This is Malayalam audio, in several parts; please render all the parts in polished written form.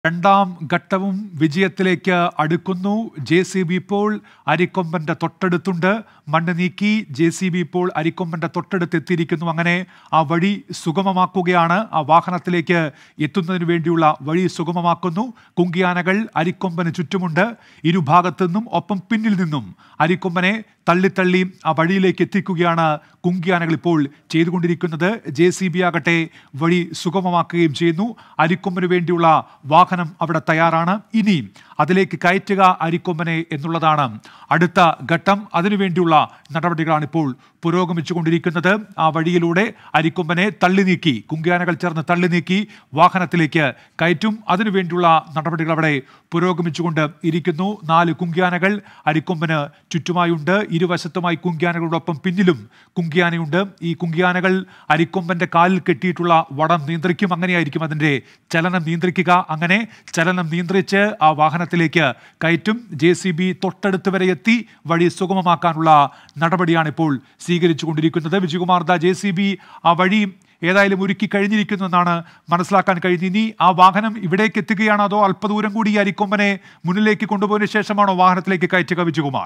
രണ്ടാം ഘട്ടവും വിജയത്തിലേക്ക് അടുക്കുന്നു. JCB ഇപ്പോൾ അരിക്കൊമ്പന്റെ തൊട്ടടുത്തുണ്ട്. മണ്ണ് നീക്കി JCB ഇപ്പോൾ അരിക്കൊമ്പന്റെ തൊട്ടടുത്ത് എത്തിയിരിക്കുന്നു. അങ്ങനെ ആ വഴി സുഗമമാക്കുകയാണ്. ആ വാഹനത്തിലേക്ക് എത്തുന്നതിന് വേണ്ടിയുള്ള വഴി സുഗമമാക്കുന്നു. കുങ്കിയാനകൾ അരിക്കൊമ്പന് ചുറ്റുമുണ്ട്. ഇരുഭാഗത്തു നിന്നും ഒപ്പം പിന്നിൽ നിന്നും അരിക്കൊമ്പനെ തള്ളി ആ വഴിയിലേക്ക് എത്തിക്കുകയാണ് കുങ്കിയാനകൾ ഇപ്പോൾ ചെയ്തുകൊണ്ടിരിക്കുന്നത്. JCB ആകട്ടെ വഴി സുഗമമാക്കുകയും ചെയ്യുന്നു. അരിക്കൊമ്പന് വേണ്ടിയുള്ള വാഹനം അവിടെ തയ്യാറാണ്. ഇനി അതിലേക്ക് കയറ്റുക അരിക്കൊമ്പനെ എന്നുള്ളതാണ് അടുത്ത ഘട്ടം. അതിനുവേണ്ടിയുള്ള നടപടികളാണ് ഇപ്പോൾ പുരോഗമിച്ചുകൊണ്ടിരിക്കുന്നത്. ആ വഴിയിലൂടെ അരിക്കൊമ്പനെ തള്ളി നീക്കി, കുങ്കിയാനകൾ ചേർന്ന് തള്ളി നീക്കി വാഹനത്തിലേക്ക് കയറ്റും. അതിനുവേണ്ടിയുള്ള നടപടികൾ അവിടെ പുരോഗമിച്ചുകൊണ്ട് ഇരിക്കുന്നു. 4 കുങ്കിയാനകൾ അരിക്കൊമ്പന് ചുറ്റുമായുണ്ട്. ഇരുവശത്തുമായി കുങ്കിയാനകളോടൊപ്പം പിന്നിലും കുങ്കിയാനയുണ്ട്. ഈ കുങ്കിയാനകൾ അരിക്കൊമ്പന്റെ കാലിൽ കെട്ടിയിട്ടുള്ള വടം നിയന്ത്രിക്കും. അങ്ങനെയായിരിക്കും അതിൻ്റെ ചലനം നിയന്ത്രിക്കുക. അങ്ങനെ ചലനം നിയന്ത്രിച്ച് ആ വാഹനത്തിലേക്ക് കയറ്റും. JCB തൊട്ടടുത്ത് വരെ എത്തി വഴി സുഗമമാക്കാനുള്ള നടപടിയാണ് ഇപ്പോൾ സ്വീകരിച്ചു കൊണ്ടിരിക്കുന്നത്. വിജയകുമാർ, JCB ആ വഴി ഏതായാലും ഒരുക്കി കഴിഞ്ഞിരിക്കുന്നു എന്നാണ് മനസ്സിലാക്കാൻ കഴിയുന്നത്. ഇനി ആ വാഹനം ഇവിടേക്ക് എത്തുകയാണോ അതോ അല്പദൂരം കൂടി അരിക്കൊമ്പനെ മുന്നിലേക്ക് കൊണ്ടുപോയതിനു ശേഷമാണോ വാഹനത്തിലേക്ക് കയറ്റുക? വിജയകുമാർ,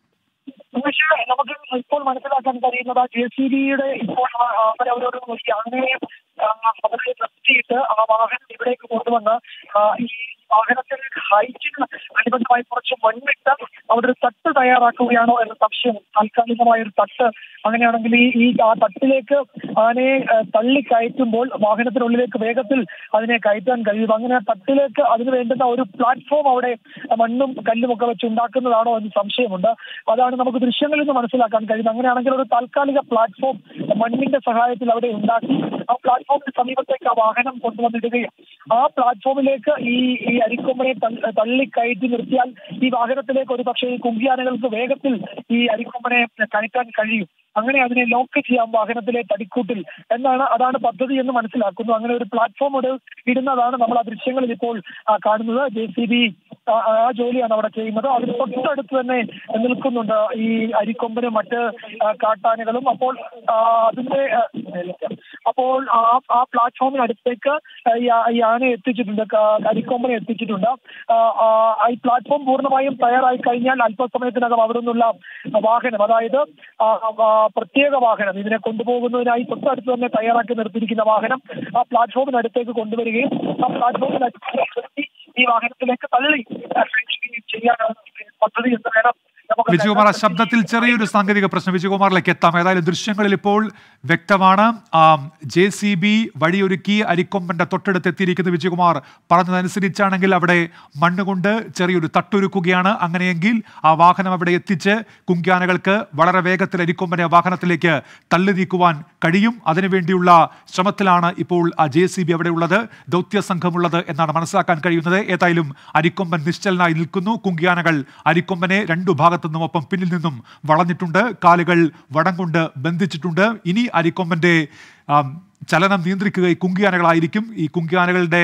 നമുക്ക് ഇപ്പോൾ മനസ്സിലാക്കാൻ കഴിയുന്നത് JCBയുടെ ഇപ്പോൾ അവരവരോട് അങ്ങനെ അവരെ നിർത്തിയിട്ട് ആ വാഹനം ഇവിടേക്ക് കൊണ്ടുവന്ന് ഈ വാഹനത്തിൽ ഹൈറ്റിന് അനുബന്ധമായി കുറച്ച് മണ്ണിട്ട് അവിടെ ഒരു തട്ട് തയ്യാറാക്കുകയാണോ എന്ന സംശയം. താൽക്കാലികമായ ഒരു തട്ട്, അങ്ങനെയാണെങ്കിൽ ആ തട്ടിലേക്ക് ആനയെ തള്ളിക്കയറ്റുമ്പോൾ വാഹനത്തിനുള്ളിലേക്ക് വേഗത്തിൽ അതിനെ കയറ്റാൻ കഴിയും. അങ്ങനെ തട്ടിലേക്ക് അതിന് വേണ്ടുന്ന ഒരു പ്ലാറ്റ്ഫോം അവിടെ മണ്ണും കല്ലും ഒക്കെ വെച്ച് ഉണ്ടാക്കുന്നതാണോ എന്ന് സംശയമുണ്ട്. അതാണ് നമുക്ക് ദൃശ്യങ്ങളിൽ നിന്ന് മനസ്സിലാക്കാൻ കഴിയുന്നത്. അങ്ങനെയാണെങ്കിൽ ഒരു താൽക്കാലിക പ്ലാറ്റ്ഫോം മണ്ണിന്റെ സഹായത്തിൽ അവിടെ ഉണ്ടാക്കി ആ പ്ലാറ്റ്ഫോമിന് സമീപത്തേക്ക് ആ വാഹനം കൊണ്ടുവന്നിടുകയും ആ പ്ലാറ്റ്ഫോമിലേക്ക് ഈ അരിക്കൊമ്പനെ തള്ളിക്കയറ്റി നിർത്തിയാൽ ഈ വാഹനത്തിലേക്ക് ഒരു പക്ഷേ ഈ കുങ്കിയാനകൾക്ക് വേഗത്തിൽ ഈ അരിക്കൊമ്പനെ കയറ്റാൻ കഴിയും. അങ്ങനെ അതിനെ ലോക്ക് ചെയ്യാം വാഹനത്തിലെ തടിക്കൂട്ടിൽ അതാണ് പദ്ധതി എന്ന് മനസ്സിലാക്കുന്നു. അങ്ങനെ ഒരു പ്ലാറ്റ്ഫോം ഇടുന്നതാണ് നമ്മൾ ആ ദൃശ്യങ്ങളിൽ ഇപ്പോൾ കാണുന്നത്. JCB ആ ജോലിയാണ് അവിടെ ചെയ്യുന്നത്. അതിന് തൊട്ടടുത്ത് തന്നെ നിൽക്കുന്നുണ്ട് ഈ അരിക്കൊമ്പനും മറ്റ് കാട്ടാനകളും. അപ്പോൾ ആ പ്ലാറ്റ്ഫോമിനടുത്തേക്ക് ഈ ആനയെ എത്തിച്ചിട്ടുണ്ട്, അരിക്കൊമ്പനെ എത്തിച്ചിട്ടുണ്ട്. ഈ പ്ലാറ്റ്ഫോം പൂർണ്ണമായും തയ്യാറായി കഴിഞ്ഞാൽ അല്പസമയത്തിനകം അവിടെ നിന്നുള്ള വാഹനം, അതായത് പ്രത്യേക വാഹനം ഇതിനെ കൊണ്ടുപോകുന്നതിനായി തൊട്ടടുത്ത് തന്നെ തയ്യാറാക്കി നിർത്തിയിരിക്കുന്ന വാഹനം ആ പ്ലാറ്റ്ഫോമിനടുത്തേക്ക് കൊണ്ടുവരികയും ആ പ്ലാറ്റ്ഫോമിനടുത്ത് ഈ വാഹനത്തിലേക്ക് തള്ളി ചെയ്യാനാണ് പദ്ധതി എന്ന് വേണം. വിജയകുമാർ, ശബ്ദത്തിൽ ചെറിയൊരു സാങ്കേതിക പ്രശ്നം. വിജയകുമാറിലേക്ക് എത്താം. ഏതായാലും ദൃശ്യങ്ങളിൽ ഇപ്പോൾ വ്യക്തമാണ് JCB വഴിയൊരുക്കി അരിക്കൊമ്പന്റെ തൊട്ടടുത്ത് എത്തിയിരിക്കുന്നത്. വിജയകുമാർ പറഞ്ഞതനുസരിച്ചാണെങ്കിൽ അവിടെ മണ്ണുകൊണ്ട് ചെറിയൊരു തട്ടൊരുക്കുകയാണ്. അങ്ങനെയെങ്കിൽ ആ വാഹനം അവിടെ എത്തിച്ച് കുങ്കിയാനകൾക്ക് വളരെ വേഗത്തിൽ അരിക്കൊമ്പനെ വാഹനത്തിലേക്ക് തള്ളി നീക്കുവാൻ കഴിയും. അതിനുവേണ്ടിയുള്ള ശ്രമത്തിലാണ് ഇപ്പോൾ ആ JCB അവിടെ ഉള്ളത്, ദൗത്യ സംഘമുള്ളത് എന്നാണ് മനസ്സിലാക്കാൻ കഴിയുന്നത്. ഏതായാലും അരിക്കൊമ്പൻ നിശ്ചലനായി നിൽക്കുന്നു. കുങ്കിയാനകൾ അരിക്കൊമ്പനെ രണ്ടു ഭാഗത്തു നിന്നും ഒപ്പം പിന്നിൽ നിന്നും വളഞ്ഞിട്ടുണ്ട്. കാലുകൾ വടം കൊണ്ട് ബന്ധിച്ചിട്ടുണ്ട്. ഇനി അരിക്കൊമ്പന്റെ ചലനം നിയന്ത്രിക്കുക ഈ കുങ്കിയാനകളായിരിക്കും. ഈ കുങ്കിയാനകളുടെ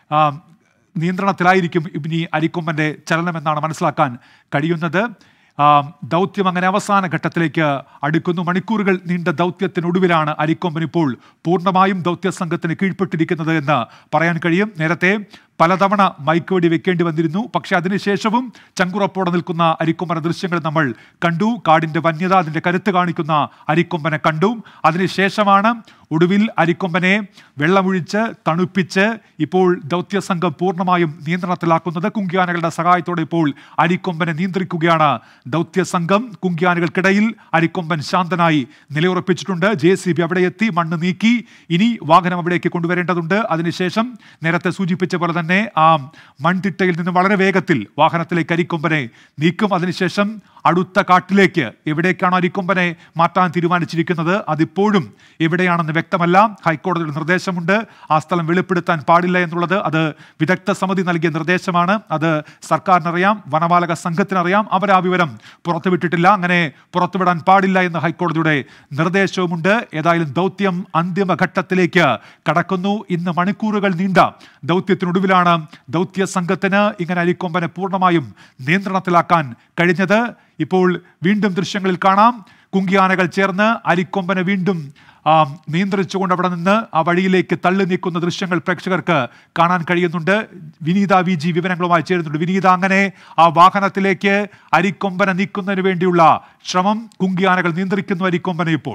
നിയന്ത്രണത്തിലായിരിക്കും ഇനി അരിക്കൊമ്പന്റെ ചലനം എന്നാണ് മനസ്സിലാക്കാൻ കഴിയുന്നത്. ദൗത്യം അങ്ങനെ അവസാന ഘട്ടത്തിലേക്ക് അടുക്കുന്നു. മണിക്കൂറുകൾ നീണ്ട ദൗത്യത്തിനൊടുവിലാണ് അരിക്കൊമ്പൻ ഇപ്പോൾ പൂർണ്ണമായും ദൗത്യ സംഘത്തിന് കീഴ്പ്പെട്ടിരിക്കുന്നത് എന്ന് പറയാൻ കഴിയും. നേരത്തെ പലതവണ മയക്കുവെടി വെക്കേണ്ടി വന്നിരുന്നു. പക്ഷെ അതിനുശേഷവും ചങ്കുറപ്പോടെ നിൽക്കുന്ന അരിക്കൊമ്പന ദൃശ്യങ്ങൾ നമ്മൾ കണ്ടു. കാടിന്റെ വന്യത, അതിന്റെ കരുത്ത് കാണിക്കുന്ന അരിക്കൊമ്പനെ കണ്ടു. അതിനുശേഷമാണ് ഒടുവിൽ അരിക്കൊമ്പനെ വെള്ളമൊഴിച്ച് തണുപ്പിച്ച് ഇപ്പോൾ ദൗത്യ സംഘം പൂർണ്ണമായും നിയന്ത്രണത്തിലാക്കുന്നത്. കുങ്കിയാനകളുടെ സഹായത്തോടെ ഇപ്പോൾ അരിക്കൊമ്പനെ നിയന്ത്രിക്കുകയാണ് ദൗത്യ സംഘം. കുങ്കിയാനകൾക്കിടയിൽ അരിക്കൊമ്പൻ ശാന്തനായി നിലയുറപ്പിച്ചിട്ടുണ്ട്. JCB അവിടെ എത്തി മണ്ണ് നീക്കി. ഇനി വാഹനം അവിടേക്ക് കൊണ്ടുവരേണ്ടതുണ്ട്. അതിനുശേഷം നേരത്തെ സൂചിപ്പിച്ച പോലെ തന്നെ ആ മൺതിട്ടയിൽ നിന്ന് വളരെ വേഗത്തിൽ വാഹനത്തിലേക്ക് അരിക്കൊമ്പനെ നീക്കും. അതിനുശേഷം അടുത്ത കാട്ടിലേക്ക് എവിടേക്കാണ് അരിക്കൊമ്പനെ മാറ്റാൻ തീരുമാനിച്ചിരിക്കുന്നത് അതിപ്പോഴും എവിടെയാണെന്ന് വ്യക്തമല്ല. ഹൈക്കോടതിയുടെ നിർദ്ദേശമുണ്ട്. ആ സ്ഥലം വെളിപ്പെടുത്താൻ പാടില്ല എന്നുള്ളത്. അത് വിദഗ്ധ സമിതി നൽകിയ നിർദ്ദേശമാണ്. അത് സർക്കാരിനറിയാം, വനപാലക സംഘത്തിനറിയാം. അവർ ആ വിവരം പുറത്തുവിട്ടിട്ടില്ല. അങ്ങനെ പുറത്തുവിടാൻ പാടില്ല എന്ന് ഹൈക്കോടതിയുടെ നിർദ്ദേശവുമുണ്ട്. ഏതായാലും ദൗത്യം അന്തിമഘട്ടത്തിലേക്ക് കടക്കുന്നു. ഇന്ന് മണിക്കൂറുകൾ നീണ്ട ദൗത്യത്തിനൊടുവിലാണ് അതുകൊണ്ടാണ് ദൗത്യ സംഘത്തിന് ഇങ്ങനെ അരിക്കൊമ്പനെ പൂർണ്ണമായും നിയന്ത്രണത്തിലാക്കാൻ കഴിഞ്ഞത്. ഇപ്പോൾ വീണ്ടും ദൃശ്യങ്ങളിൽ കാണാം, കുങ്കിയാനകൾ ചേർന്ന് അരിക്കൊമ്പനെ വീണ്ടും നിയന്ത്രിച്ചുകൊണ്ട് അവിടെ നിന്ന് ആ വഴിയിലേക്ക് തള്ളി നീക്കുന്ന ദൃശ്യങ്ങൾ പ്രേക്ഷകർക്ക് കാണാൻ കഴിയുന്നുണ്ട്. വിനീത VG വിവരങ്ങളുമായി ചേരുന്നുണ്ട്. വിനീത, അങ്ങനെ ആ വാഹനത്തിലേക്ക് അരിക്കൊമ്പനെ നീക്കുന്നതിന് വേണ്ടിയുള്ള ശ്രമം, കുങ്കിയാനകൾ നിയന്ത്രിക്കുന്നു അരിക്കൊമ്പനെ ഇപ്പോൾ.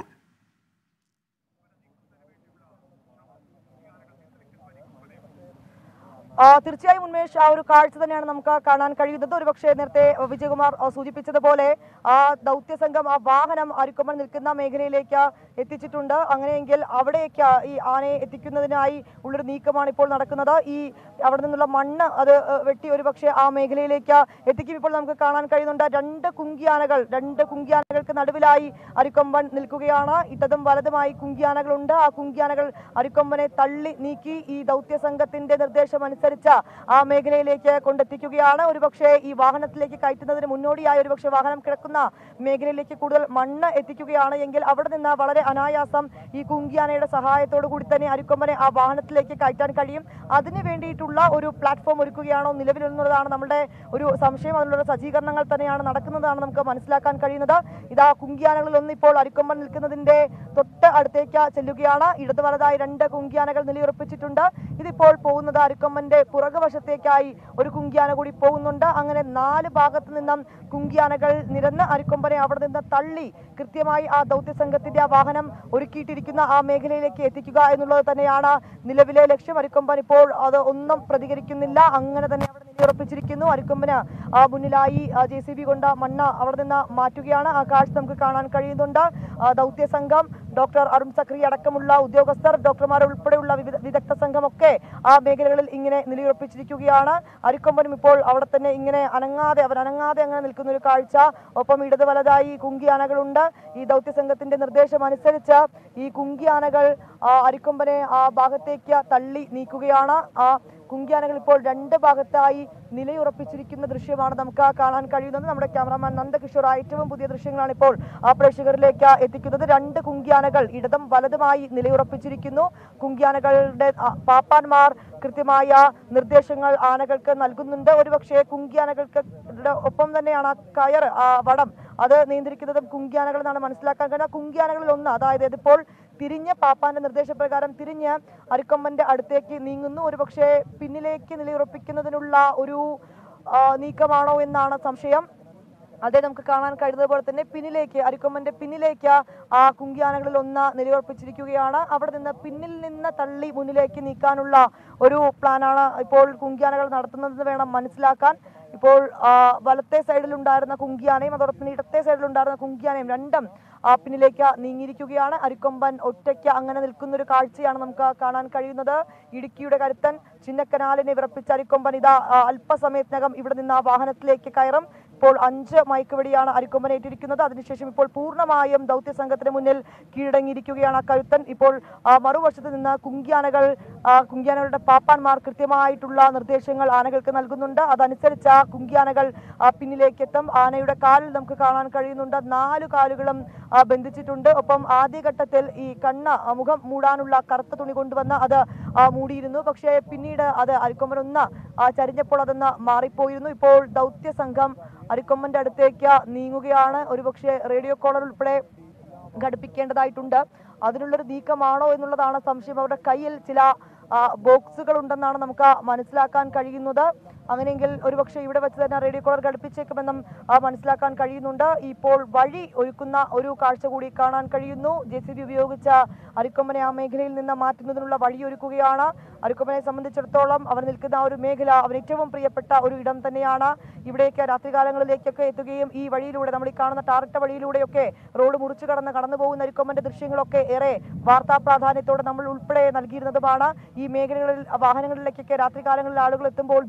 തീർച്ചയായും ഉന്മേഷ്, ആ ഒരു കാഴ്ച തന്നെയാണ് നമുക്ക് കാണാൻ കഴിയുന്നത്. ഒരുപക്ഷെ നേരത്തെ വിജയകുമാർ സൂചിപ്പിച്ചതുപോലെ ആ ദൗത്യ സംഘം ആ വാഹനം അരിക്കൊമ്പൻ നിൽക്കുന്ന മേഖലയിലേക്ക് എത്തിച്ചിട്ടുണ്ട്. അങ്ങനെയെങ്കിൽ അവിടേക്ക് ഈ ആനയെ എത്തിക്കുന്നതിനായി ഉള്ളൊരു നീക്കമാണ് ഇപ്പോൾ നടക്കുന്നത്. ഈ അവിടെ നിന്നുള്ള മണ്ണ് അത് വെട്ടി ഒരുപക്ഷെ ആ മേഖലയിലേക്ക് എത്തിക്കും. ഇപ്പോൾ നമുക്ക് കാണാൻ കഴിയുന്നുണ്ട് രണ്ട് കുങ്കിയാനകൾക്ക് നടുവിലായി അരിക്കൊമ്പൻ നിൽക്കുകയാണ്. ഇടതും വലതുമായി കുങ്കിയാനകളുണ്ട്. ആ കുങ്കിയാനകൾ അരിക്കൊമ്പനെ തള്ളി നീക്കി ഈ ദൗത്യ സംഘത്തിന്റെ നിർദ്ദേശം അനുസരിച്ച് ആ മേഖലയിലേക്ക് കൊണ്ടെത്തിക്കുകയാണ്. ഒരുപക്ഷെ ഈ വാഹനത്തിലേക്ക് കയറ്റുന്നതിന് മുന്നോടിയായി ഒരുപക്ഷെ വാഹനം കിടക്കുന്ന മേഖലയിലേക്ക് കൂടുതൽ മണ്ണ് എത്തിക്കുകയാണ് എങ്കിൽ അവിടെ നിന്ന് വളരെ അനായാസം ഈ കുങ്കിയാനയുടെ സഹായത്തോടു കൂടി തന്നെ അരിക്കൊമ്പനെ ആ വാഹനത്തിലേക്ക് കയറ്റാൻ കഴിയും. അതിന് വേണ്ടിയിട്ടുള്ള ഒരു പ്ലാറ്റ്ഫോം ഒരുക്കുകയാണോ നിലവിലുള്ളതാണ് നമ്മുടെ ഒരു സംശയം. അതിനുള്ള സജ്ജീകരണങ്ങൾ തന്നെയാണ് നടക്കുന്നതാണ് നമുക്ക് മനസ്സിലാക്കാൻ കഴിയുന്നത്. ഇതാ കുങ്കിയാനകളിൽ ഒന്ന് ഇപ്പോൾ അരിക്കൊമ്പൻ നിൽക്കുന്നതിന്റെ തൊട്ട് അടുത്തേക്ക് ചെല്ലുകയാണ്. ഇടത് വലതായി രണ്ട് കുങ്കിയാനകൾ നിലയുറപ്പിച്ചിട്ടുണ്ട്. ഇതിപ്പോൾ പോകുന്നത് അരിക്കൊമ്പന്റെ പുറകുവശത്തേക്കായി ഒരു കുങ്കിയാന കൂടി പോകുന്നുണ്ട്. അങ്ങനെ 4 ഭാഗത്തു നിന്നും കുങ്കിയാനകൾ നിരന്ന് അരിക്കൊമ്പനെ അവിടെ നിന്ന് തള്ളി കൃത്യമായി ആ ദൗത്യ സംഘത്തിന്റെ ആ വാഹനം ഒരുക്കിയിട്ടിരിക്കുന്ന ആ മേഖലയിലേക്ക് എത്തിക്കുക എന്നുള്ളത് തന്നെയാണ് നിലവിലെ ലക്ഷ്യം. അരിക്കൊമ്പൻ ഇപ്പോൾ അത് ഒന്നും പ്രതികരിക്കുന്നില്ല, അങ്ങനെ തന്നെ അവിടെ നിലയുറപ്പിച്ചിരിക്കുന്നു. അരിക്കൊമ്പന് മുന്നിലായി JCB കൊണ്ട് മണ്ണ് അവിടെ നിന്ന് മാറ്റുകയാണ്. ആ കാഴ്ച നമുക്ക് കാണാൻ കഴിയുന്നുണ്ട്. ദൗത്യ സംഘം, ഡോക്ടർ അരുൺ സക്രി അടക്കമുള്ള ഉദ്യോഗസ്ഥർ, ഡോക്ടർമാർ ഉൾപ്പെടെയുള്ള വിദഗ്ധ സംഘമൊക്കെ ആ മേഖലകളിൽ ഇങ്ങനെ നിലയുറപ്പിച്ചിരിക്കുകയാണ്. അരിക്കൊമ്പനും ഇപ്പോൾ അവിടെ തന്നെ ഇങ്ങനെ അനങ്ങാതെ അങ്ങനെ നിൽക്കുന്ന ഒരു കാഴ്ച. ഒപ്പം ഇടത് വലതായി കുങ്കിയാനകളുണ്ട്. ഈ ദൗത്യ സംഘത്തിന്റെ നിർദ്ദേശം അനുസരിച്ച് ഈ കുങ്കിയാനകൾ അരിക്കൊമ്പനെ ആ ഭാഗത്തേക്ക് തള്ളി നീക്കുകയാണ്. ആ കുങ്കിയാനകൾ ഇപ്പോൾ 2 ഭാഗത്തായി നിലയുറപ്പിച്ചിരിക്കുന്ന ദൃശ്യമാണ് നമുക്ക് കാണാൻ കഴിയുന്നത്. നമ്മുടെ ക്യാമറാമാൻ നന്ദകിഷോർ ഏറ്റവും പുതിയ ദൃശ്യങ്ങളാണ് ഇപ്പോൾ പ്രേക്ഷകരിലേക്ക് എത്തിക്കുന്നത്. 2 കുങ്കിയാനകൾ ഇടതും വലതുമായി നിലയുറപ്പിച്ചിരിക്കുന്നു. കുങ്കിയാനകളുടെ പാപ്പാന്മാർ കൃത്യമായ നിർദ്ദേശങ്ങൾ ആനകൾക്ക് നൽകുന്നുണ്ട്. ഒരുപക്ഷെ കുങ്കിയാനകൾക്ക് ഒപ്പം തന്നെയാണ് ആ കയർ, ആ വടം അത് നിയന്ത്രിക്കുന്നതും കുങ്കിയാനകൾ എന്നാണ് മനസ്സിലാക്കാൻ കഴിയുന്നത്. കുങ്കിയാനകളിൽ ഒന്ന്, അതായത് ഇതിപ്പോൾ തിരിഞ്ഞ് പാപ്പാന്റെ നിർദ്ദേശപ്രകാരം തിരിഞ്ഞ് അരിക്കൊമ്പന്റെ അടുത്തേക്ക് നീങ്ങുന്നു. ഒരുപക്ഷെ പിന്നിലേക്ക് നിലയുറപ്പിക്കുന്നതിനുള്ള ഒരു നീക്കമാണോ എന്നാണ് സംശയം. അതേ നമുക്ക് കാണാൻ കഴിയുന്നത് പോലെ തന്നെ പിന്നിലേക്ക്, അരിക്കൊമ്പന്റെ പിന്നിലേക്ക് ആ കുങ്കിയാനകളിൽ ഒന്ന് നിലയുറപ്പിച്ചിരിക്കുകയാണ്. അവിടെ നിന്ന് പിന്നിൽ നിന്ന് തള്ളി മുന്നിലേക്ക് നീക്കാനുള്ള ഒരു പ്ലാനാണ് ഇപ്പോൾ കുങ്കിയാനകൾ നടത്തുന്നതെന്ന് വേണം മനസ്സിലാക്കാൻ. ഇപ്പോൾ വലത്തെ സൈഡിലുണ്ടായിരുന്ന കുങ്കിയാനയും അതോടൊപ്പം ഇടത്തെ സൈഡിലുണ്ടായിരുന്ന കുങ്കിയാനയും രണ്ടും പിന്നിലേക്ക് നീങ്ങിയിരിക്കുകയാണ്. അരിക്കൊമ്പൻ ഒറ്റയ്ക്ക് അങ്ങനെ നിൽക്കുന്ന ഒരു കാഴ്ചയാണ് നമുക്ക് കാണാൻ കഴിയുന്നത്. ഇടുക്കിയുടെ കരുത്തൻ ചിന്നക്കനാലിനെ വിറപ്പിച്ച അരിക്കൊമ്പൻ ഇതാ അല്പസമയത്തിനകം ഇവിടെ നിന്ന് ആ വാഹനത്തിലേക്ക് കയറും. ഇപ്പോൾ 5 മയക്കുവെടിയാണ് അരിക്കൊമ്പൻ ഏറ്റിരിക്കുന്നത്. അതിനുശേഷം ഇപ്പോൾ പൂർണ്ണമായും ദൗത്യ സംഘത്തിന് മുന്നിൽ കീഴടങ്ങിയിരിക്കുകയാണ് കരുത്തൻ. ഇപ്പോൾ മറുവശത്ത് നിന്ന് കുങ്കിയാനകളുടെ പാപ്പാന്മാർ കൃത്യമായിട്ടുള്ള നിർദ്ദേശങ്ങൾ ആനകൾക്ക് നൽകുന്നുണ്ട്. അതനുസരിച്ച് കുങ്കിയാനകൾ പിന്നിലേക്ക് എത്തും. ആനയുടെ കാലിൽ നമുക്ക് കാണാൻ കഴിയുന്നുണ്ട് 4 കാലുകളും ബന്ധിച്ചിട്ടുണ്ട്. ഒപ്പം ആദ്യഘട്ടത്തിൽ ഈ മുഖം മൂടാനുള്ള കറുത്ത തുണി കൊണ്ടുവന്ന് അത് മൂടിയിരുന്നു. പക്ഷേ പിന്നീട് അത് അരിക്കൊമ്പനൊന്ന് ചരിഞ്ഞപ്പോൾ അതൊന്ന് മാറിപ്പോയിരുന്നു. ഇപ്പോൾ ദൗത്യ സംഘം അരിക്കൊമ്പന്റെ അടുത്തേക്ക് നീങ്ങുകയാണ്. ഒരുപക്ഷെ റേഡിയോ കോളർ ഉൾപ്പെടെ ഘടിപ്പിക്കേണ്ടതായിട്ടുണ്ട്. അതിനുള്ളൊരു നീക്കമാണോ എന്നുള്ളതാണ് സംശയം. അവരുടെ കയ്യിൽ ചില ബോക്സുകൾ ഉണ്ടെന്നാണ് നമുക്ക് മനസ്സിലാക്കാൻ കഴിയുന്നത്. അങ്ങനെയെങ്കിൽ ഒരുപക്ഷെ ഇവിടെ വെച്ച് തന്നെ റേഡിയോ കോളർ ഘടിപ്പിച്ചേക്കുമെന്നും മനസ്സിലാക്കാൻ കഴിയുന്നുണ്ട്. ഇപ്പോൾ വഴി ഒരുക്കുന്ന ഒരു കാഴ്ച കൂടി കാണാൻ കഴിയുന്നു. JCB ഉപയോഗിച്ച അരിക്കൊമ്പനെ ആ മേഖലയിൽ നിന്ന് മാറ്റുന്നതിനുള്ള വഴിയൊരുക്കുകയാണ്. അരിക്കൊമ്പനെ സംബന്ധിച്ചിടത്തോളം അവൻ നിൽക്കുന്ന ഒരു മേഖല അവൻ ഏറ്റവും പ്രിയപ്പെട്ട ഒരു ഇടം തന്നെയാണ്. ഇവിടേക്ക് രാത്രികാലങ്ങളിലേക്കൊക്കെ എത്തുകയും ഈ വഴിയിലൂടെ, നമ്മൾ ഈ കാണുന്ന ടാറിട്ട വഴിയിലൂടെയൊക്കെ റോഡ് മുറിച്ചു കടന്നു പോകുന്ന അരിക്കൊമ്പന്റെ ദൃശ്യങ്ങളൊക്കെ ഏറെ വാർത്താ പ്രാധാന്യത്തോടെ നമ്മൾ ഉൾപ്പെടെ നൽകിയിരുന്നതുമാണ്. ഈ മേഖലകളിൽ വാഹനങ്ങളിലേക്കൊക്കെ രാത്രികാലങ്ങളിൽ ആളുകൾ എത്തുമ്പോൾ ഭീതിയോടെ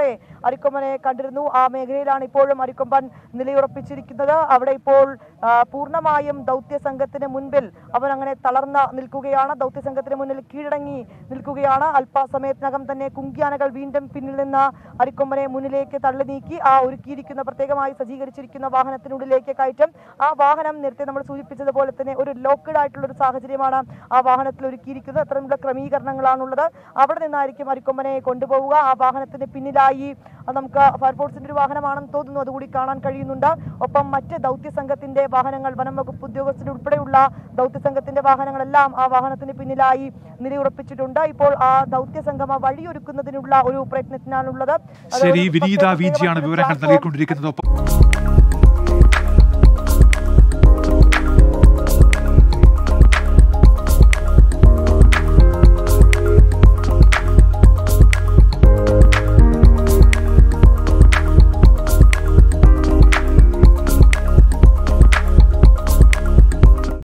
ഏറെ അരിക്കൊമ്പനെ കണ്ടിരുന്നു. ആ മേഖലയിലാണ് ഇപ്പോഴും അരിക്കൊമ്പൻ നിലയുറപ്പിച്ചിരിക്കുന്നത്. അവിടെ ഇപ്പോൾ പൂർണ്ണമായും ദൗത്യ സംഘത്തിന് മുൻപിൽ അവൻ അങ്ങനെ തളർന്ന് നിൽക്കുകയാണ്. ദൗത്യ സംഘത്തിന് മുന്നിൽ കീഴടങ്ങി നിൽക്കുകയാണ്. അല്പസമയത്തിനകം തന്നെ കുങ്കിയാനകൾ വീണ്ടും പിന്നിൽ നിന്ന് അരിക്കൊമ്പനെ മുന്നിലേക്ക് തള്ളി നീക്കി ആ ഒരുക്കിയിരിക്കുന്ന പ്രത്യേകമായി സജ്ജീകരിച്ചിരിക്കുന്ന വാഹനത്തിനുള്ളിലേക്ക് കയറ്റം. ആ വാഹനം നേരത്തെ നമ്മൾ സൂചിപ്പിച്ചതുപോലെ തന്നെ ഒരു ലോക്ക്ഡ് ആയിട്ടുള്ള ഒരു സാഹചര്യമാണ് ആ വാഹനത്തിൽ ഒരുക്കിയിരിക്കുന്നത്. അത്തരമുള്ള ക്രമീകരണങ്ങളാണുള്ളത്. അവിടെ നിന്നായിരിക്കും അരിക്കൊമ്പനെ കൊണ്ടുപോവുക. ആ വാഹനത്തിന് പിന്നിലായി നമുക്ക് ഫയർഫോഴ്സിന്റെ ഒരു വാഹനമാണെന്ന് തോന്നുന്നു, അതുകൂടി കാണാൻ കഴിയുന്നുണ്ട്. ഒപ്പം മറ്റ് ദൗത്യ സംഘത്തിന്റെ വാഹനങ്ങൾ, വനം വകുപ്പ് ഉദ്യോഗസ്ഥർ ഉൾപ്പെടെയുള്ള ദൗത്യ സംഘത്തിന്റെ വാഹനങ്ങളെല്ലാം ആ വാഹനത്തിന് പിന്നിലായി നിലയുറപ്പിച്ചിട്ടുണ്ട്. ഇപ്പോൾ ആ ദൗത്യ സംഘം ആ വഴിയൊരുക്കുന്നതിനുള്ള ഒരു പ്രയത്നത്തിനാണുള്ളത്. ശരി, വിനീത വിജിയാണ് വിവരങ്ങൾ നൽകിക്കൊണ്ടിരിക്കുന്നത്.